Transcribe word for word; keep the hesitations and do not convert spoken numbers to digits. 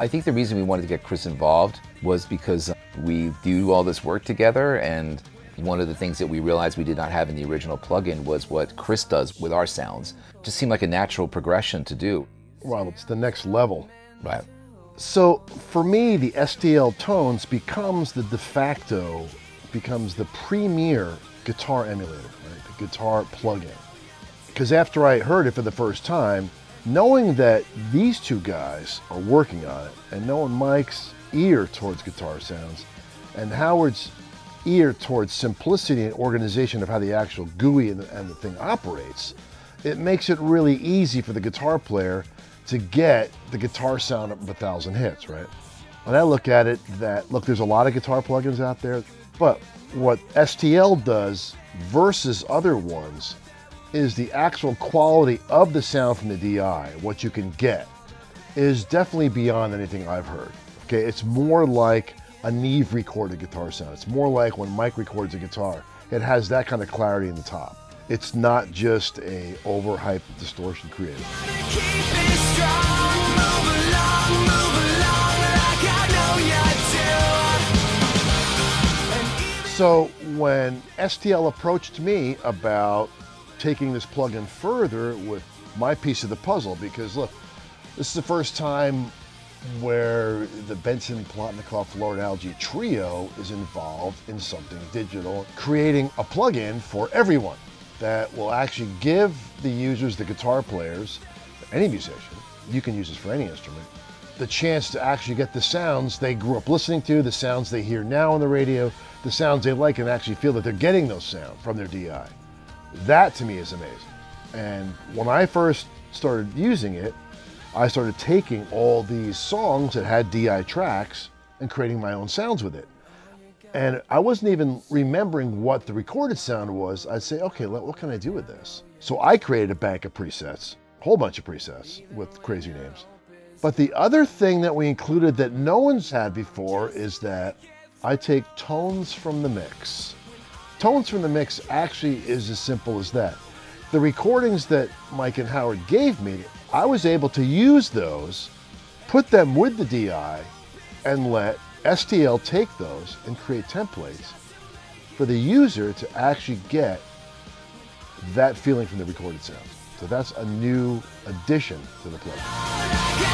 I think the reason we wanted to get Chris involved was because we do all this work together, and one of the things that we realized we did not have in the original plugin was what Chris does with our sounds. It just seemed like a natural progression to do. Well, it's the next level. Right. So for me, the S T L Tones becomes the de facto, becomes the premier guitar emulator, right? The guitar plugin. Because after I heard it for the first time, knowing that these two guys are working on it, and knowing Mike's ear towards guitar sounds, and Howard's ear towards simplicity and organization of how the actual G U I and the, and the thing operates, it makes it really easy for the guitar player to get the guitar sound of a thousand hits, right? When I look at it, that, look, there's a lot of guitar plugins out there, but what S T L does versus other ones is the actual quality of the sound from the D I, what you can get, is definitely beyond anything I've heard. Okay, it's more like a Neve recorded guitar sound. It's more like when Mike records a guitar. It has that kind of clarity in the top. It's not just a overhyped distortion created. So when S T L approached me about taking this plugin further with my piece of the puzzle, because look, this is the first time where the Benson Plotnikoff Lord-Alge trio is involved in something digital, creating a plugin for everyone that will actually give the users, the guitar players, any musician, you can use this for any instrument, the chance to actually get the sounds they grew up listening to, the sounds they hear now on the radio, the sounds they like, and actually feel that they're getting those sounds from their D I. That to me is amazing. And when I first started using it, I started taking all these songs that had D I tracks and creating my own sounds with it. And I wasn't even remembering what the recorded sound was. I'd say, okay, what can I do with this? So I created a bank of presets, a whole bunch of presets with crazy names. But the other thing that we included that no one's had before is that I take tones from the mix. Tones from the mix actually is as simple as that. The recordings that Mike and Howard gave me, I was able to use those, put them with the D I, and let S T L take those and create templates for the user to actually get that feeling from the recorded sounds. So that's a new addition to the plugin.